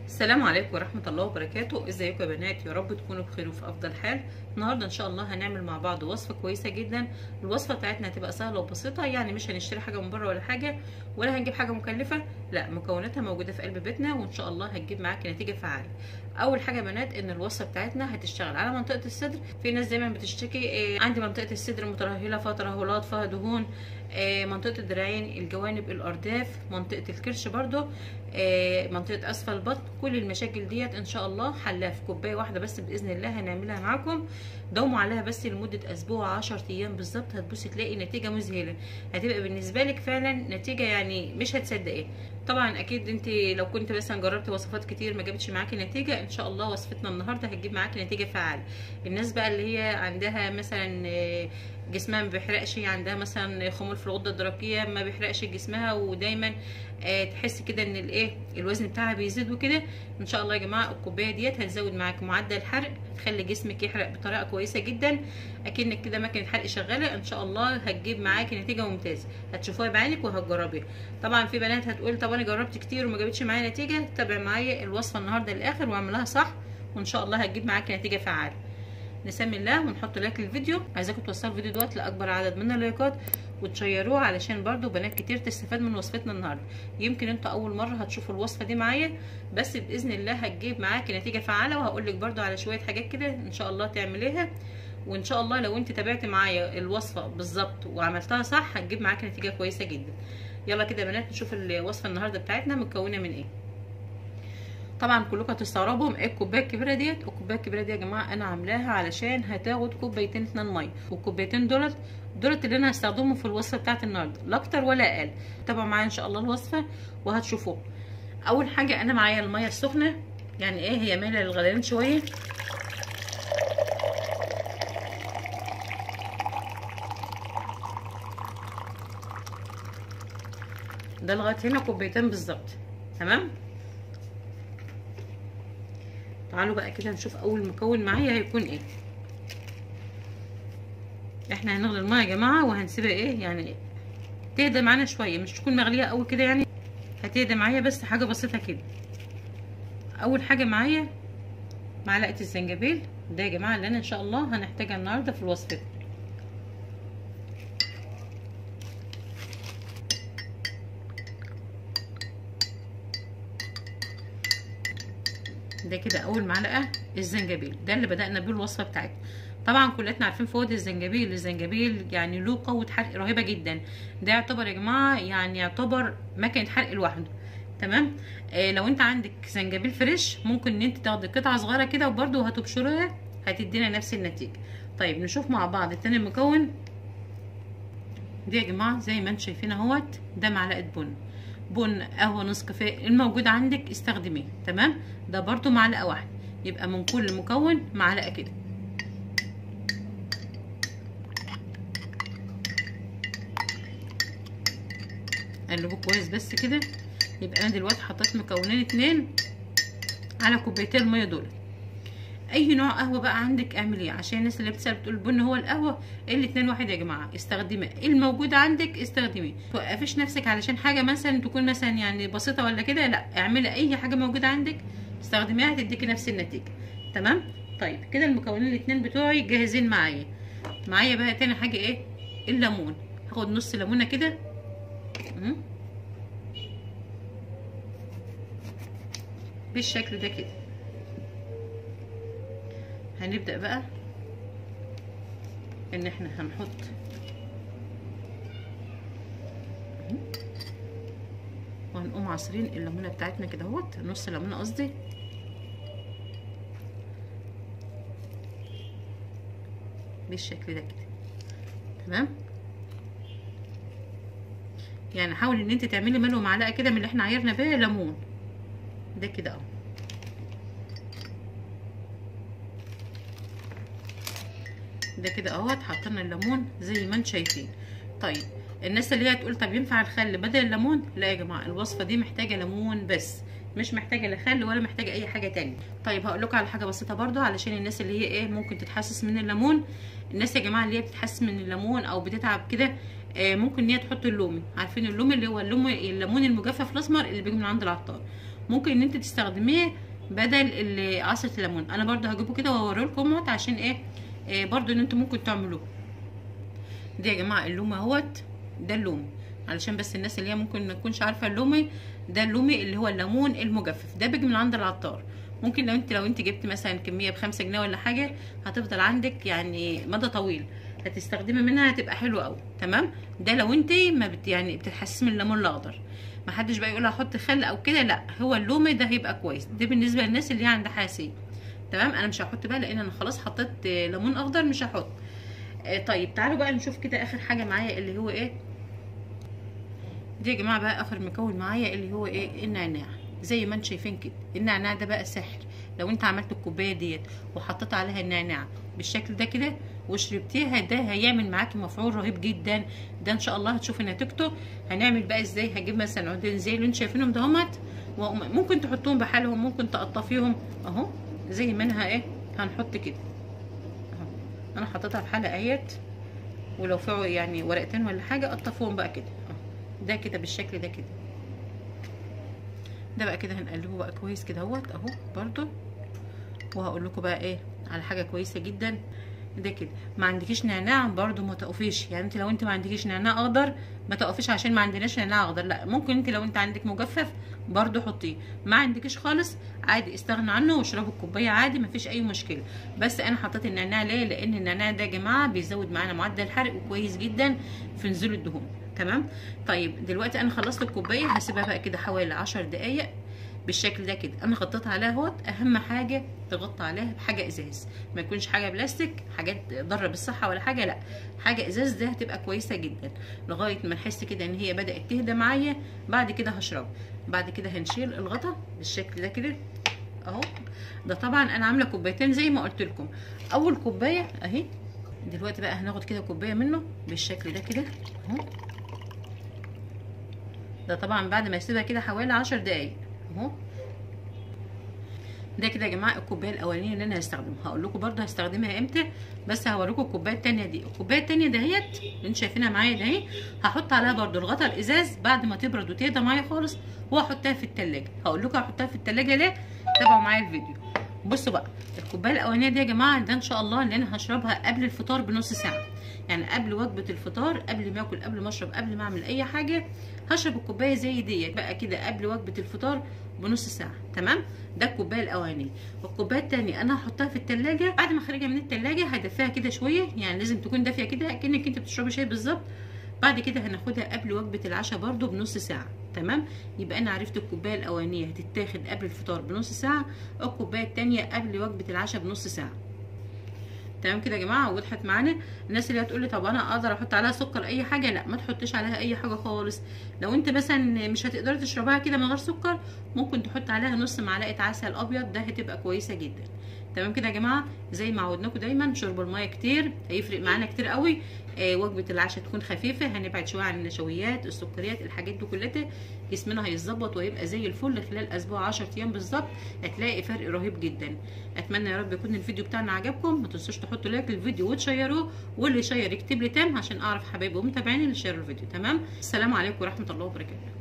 السلام عليكم ورحمة الله وبركاته. ازيكم يا بنات؟ يا رب تكونوا بخير وفي افضل حال. النهاردة ان شاء الله هنعمل مع بعض وصفة كويسة جدا. الوصفة بتاعتنا هتبقى سهلة وبسيطة، يعني مش هنشتري حاجة من بره ولا حاجة، ولا هنجيب حاجة مكلفة، لا مكوناتها موجودة في قلب بيتنا، وان شاء الله هتجيب معاكي نتيجة فعالة. اول حاجة يا بنات ان الوصفة بتاعتنا هتشتغل على منطقة الصدر. في ناس دايما بتشتكي عندي منطقة الصدر مترهلة، فيها ترهلات، فيها دهون، منطقة الدراعين، الجوانب، الارداف، منطقة الكرش برضو، منطقة اسفل البطن. كل المشاكل ديت ان شاء الله حلها في كوبايه واحده بس باذن الله هنعملها معاكم. دوموا عليها بس لمده اسبوع 10 ايام بالظبط، هتبصي تلاقي نتيجه مذهله. هتبقى بالنسبه لك فعلا نتيجه يعني مش هتصدقي. طبعا اكيد انت لو كنت مثلا جربتي وصفات كتير ما جابتش معاكي نتيجه، ان شاء الله وصفتنا النهارده هتجيب معاكي نتيجه فعاله. الناس بقى اللي هي عندها مثلا جسمها ما بيحرقش، عندها مثلا خمول في الغده الدرقيه، ما بيحرقش جسمها، ودايما تحس كده ان الوزن بتاعها بيزيد وكده، ان شاء الله يا جماعه الكوبايه ديت هتزود معاك معدل الحرق، تخلي جسمك يحرق بطريقه كويسه جدا، اكنك كده ماكينه حرق شغاله. ان شاء الله هتجيب معاكي نتيجه ممتازه، هتشوفوها بعينك وهتجربيها. طبعا في بنات هتقول طب انا جربت كتير وما جابتش معايا نتيجه، تابع معايا الوصفه النهارده للاخر واعملها صح، وان شاء الله هتجيب معاكي نتيجه فعاله. نسمي الله ونحط لايك للفيديو. عايزاكم توصلوا الفيديو دوت لاكبر عدد من اللايكات وتشيروه، علشان برضو بنات كتير تستفاد من وصفتنا النهارده. يمكن انتوا اول مره هتشوفوا الوصفه دي معايا، بس باذن الله هتجيب معاكي نتيجه فعاله، وهقول لك برضو على شويه حاجات كده ان شاء الله تعمليها، وان شاء الله لو انت تابعتي معايا الوصفه بالظبط وعملتها صح هتجيب معاكي نتيجه كويسه جدا. يلا كده يا بنات نشوف الوصفه النهارده بتاعتنا متكونه من ايه. طبعا كلكم هتستغربوا ايه الكوبايه الكبيره ديت. الكوبايه الكبيره دي يا جماعه انا عاملاها علشان هتاخد كوبايتين 2 ميه، والكوبايتين دولت اللي انا هستخدمهم في الوصفه بتاعت النهارده، لا اكتر ولا اقل. تابعوا معايا ان شاء الله الوصفه وهتشوفوها. اول حاجه انا معايا الميه السخنه، يعني هي مايله للغليان شويه. ده لغايه هنا كوبايتين بالظبط، تمام. تعالوا بقى كده نشوف اول مكون معايا هيكون ايه. احنا هنغلي الميه يا جماعه وهنسيبها يعني تهدى معانا شويه، مش تكون مغليه قوي كده، يعني هتهدى معايا بس حاجه بسيطه كده. اول حاجه معايا معلقه الزنجبيل، ده يا جماعه اللي انا ان شاء الله هنحتاجها النهارده في الوصفه. ده كده اول معلقه الزنجبيل، ده اللي بدأنا بيه الوصفه بتاعتنا. طبعا كلنا عارفين فوائد الزنجبيل. الزنجبيل يعني له قوه حرق رهيبه جدا، ده يعتبر يا جماعه يعني يعتبر مكنه حرق لوحده، تمام. لو انت عندك زنجبيل فريش ممكن ان انت تاخدي قطعه صغيره كده وبرده هتبشريها هتدينا نفس النتيجه. طيب نشوف مع بعض التاني مكون. دي يا جماعه زي ما انتم شايفين اهوت، ده معلقه بن قهوه نسكافيه الموجود عندك استخدميه، تمام. ده برضو معلقه واحده، يبقى من كل مكون معلقه كده. قلبوه كويس بس كده. يبقى انا دلوقتي حطيت مكونين 2 على كوبايتين الميه دول. اي نوع قهوه بقى عندك اعمليه، عشان الناس اللي بتسال بتقول البن هو القهوه، الاتنين واحد يا جماعه. استخدمي الموجود عندك استخدميه، توقفيش نفسك علشان حاجه مثلا تكون مثلا يعني بسيطه ولا كده، لا اعملي اي حاجه موجوده عندك استخدميها هتديكي نفس النتيجه، تمام. طيب كده المكونين الاتنين بتوعي جاهزين معايا. معايا بقى تاني حاجه الليمون. هاخد نص ليمونه كده بالشكل ده كده. هنبدأ بقى ان احنا هنحط وهنقوم عصرين الليمونه بتاعتنا كده اهوت، نص ليمونه قصدي، بالشكل ده كده، تمام. يعني حاولي ان انت تعملي منه معلقه كده من اللي احنا عايرنا بيه ليمون، ده كده اهو. ده كده اهوت حطينا الليمون زي ما انتم شايفين. طيب الناس اللي هي تقول طب ينفع الخل بدل الليمون، لا يا جماعه الوصفه دي محتاجه ليمون بس، مش محتاجه لا خل ولا محتاجه اي حاجه تانية. طيب هقول لكم على حاجه بسيطه برده علشان الناس اللي هي ممكن تتحسس من الليمون. الناس يا جماعه اللي هي بتتحسس من الليمون او بتتعب كده، ممكن ان هي تحط اللومي. عارفين اللومي اللي هو الليمون المجفف الاسمر اللي بيجي من عند العطار، ممكن ان انت تستخدميه بدل عصره الليمون. انا برده هجيبه كده واوريلكم عشان ايه برده ان انتوا ممكن تعملوه. دي يا جماعه اللوم اهوت، ده اللوم علشان بس الناس اللي هي ممكن ما تكونش عارفه اللومي، ده اللومي اللي هو الليمون المجفف، ده بيجي من عند العطار. ممكن لو انت جبت مثلا كميه ب5 جنيه ولا حاجه هتفضل عندك يعني مدى طويل، هتستخدمي منها هتبقى حلوه قوي. تمام، ده لو انت ما يعني بتتحسسي من الليمون الاخضر. ما حدش بقى يقول هحط خل او كده، لا، هو اللومي ده هيبقى كويس. ده بالنسبه للناس اللي هي عندها حساسيه. تمام، انا مش هحط بقى لان انا خلاص حطيت ليمون اخضر، مش هحط. طيب تعالوا بقى نشوف كده اخر حاجه معايا اللي هو ايه. دي يا جماعه بقى اخر مكون معايا اللي هو ايه، النعناع. زي ما انتم شايفين كده النعناع ده بقى سحر. لو انت عملت الكوبايه ديت وحطيت عليها النعناع بالشكل ده كده وشربتيها، ده هيعمل معاكي مفعول رهيب جدا. ده ان شاء الله هتشوفي نتيجته. هنعمل بقى ازاي، هجيب مثلا عودين زي اللي انتم شايفينهم دهمت، وممكن تحطوهم بحالهم، ممكن تقطفيهم اهو زي ما انا ايه هنحط كده اهو. انا حطيتها بحاله اهيت، ولو في يعني ورقتين ولا حاجه قطفوهم بقى كده اهو. ده كده بالشكل ده كده. ده بقى كده هنقلبه بقى كويس كده اهوت اهو برضو. وهقول لكم بقى ايه على حاجه كويسه جدا. ده كده ما عندكيش نعناع برضو ما تقفيش، يعني انت لو انت ما عندكيش نعناع اخضر ما تقفيش عشان ما عندناش نعناع اخضر، لا، ممكن انت لو انت عندك مجفف برضو حطيه. ما عندكيش خالص عادي استغنى عنه واشربوا الكوبايه عادي، ما فيش اي مشكله. بس انا حطيت النعناع ليه؟ لان النعناع ده يا جماعه بيزود معانا معدل الحرق وكويس جدا في نزول الدهون. تمام. طيب دلوقتي انا خلصت الكوبايه، هسيبها بقى كده حوالي 10 دقايق بالشكل ده كده. انا غطيت عليها اهوت. اهم حاجه تغطي عليها بحاجه ازاز، ما يكونش حاجه بلاستيك، حاجات ضاره بالصحه ولا حاجه، لا، حاجه ازاز. ده هتبقى كويسه جدا لغايه ما نحس كده ان هي بدات تهدى معايا. بعد كده هشرب. بعد كده هنشيل الغطا بالشكل ده كده اهو. ده طبعا انا عامله كوبايتين زي ما قلت لكم. اول كوبايه اهي. دلوقتي بقى هناخد كده كوبايه منه بالشكل ده كده اهو. ده طبعا بعد ما يسيبها كده حوالي 10 دقايق اهو. ده كده يا جماعه الكوبايه الاولانيه اللي انا هستخدمها. هقول لكم برده هستخدمها امتى، بس هوريكم الكوبايه الثانيه دي. الكوبايه الثانيه دهيت اللي انتوا شايفينها معايا ده اهي، هحط عليها برده الغطا الازاز بعد ما تبرد وتهدى معايا خالص، وهحطها في الثلاجه. هقول لكم هحطها في الثلاجه ليه، تابعوا معايا الفيديو. بصوا بقى الكوبايه الاولانيه دي يا جماعه، ده ان شاء الله اللي انا هشربها قبل الفطار بنص ساعه، يعني قبل وجبه الفطار، قبل ما اكل، قبل ما اشرب، قبل ما اعمل اي حاجه، هشرب الكوبايه زي ديت بقى كده قبل وجبه الفطار بنص ساعه. تمام. ده الكوبايه الاولانيه. والكوبايه الثانيه انا هحطها في الثلاجه. بعد ما اخرجها من الثلاجه هدفيها كده شويه، يعني لازم تكون دافيه كده كأنك انت بتشربي شاي بالظبط. بعد كده هناخدها قبل وجبه العشاء برده بنص ساعه. تمام. يبقى انا عرفت الكوبايه الاولانيه هتتاخد قبل الفطار بنص ساعه، الكوبايه الثانيه قبل وجبه العشاء بنص ساعه. تمام كده يا جماعه. وضحت معانا. الناس اللي هتقول لي طب انا اقدر احط عليها سكر اي حاجه، لا، ما تحطيش عليها اي حاجه خالص. لو انت مثلا مش هتقدري تشربها كده من غير سكر، ممكن تحط عليها نص معلقه عسل ابيض، ده هتبقى كويسه جدا. تمام كده يا جماعه. زي ما عودناكم دايما شرب الميه كتير هيفرق معانا كتير قوي. وجبه العشاء تكون خفيفه، هنبعد شويه عن النشويات، السكريات، الحاجات دي كلها، جسمنا هيتظبط وهيبقى زي الفل. خلال اسبوع 10 ايام بالظبط هتلاقي فرق رهيب جدا. اتمنى يا رب يكون الفيديو بتاعنا عجبكم. ما تنسوش تحطوا لايك للفيديو وتشيروه، واللي يشير يكتب لي تام عشان اعرف حبايبي ومتابعيني اللي شيروا الفيديو. تمام. السلام عليكم ورحمه الله وبركاته.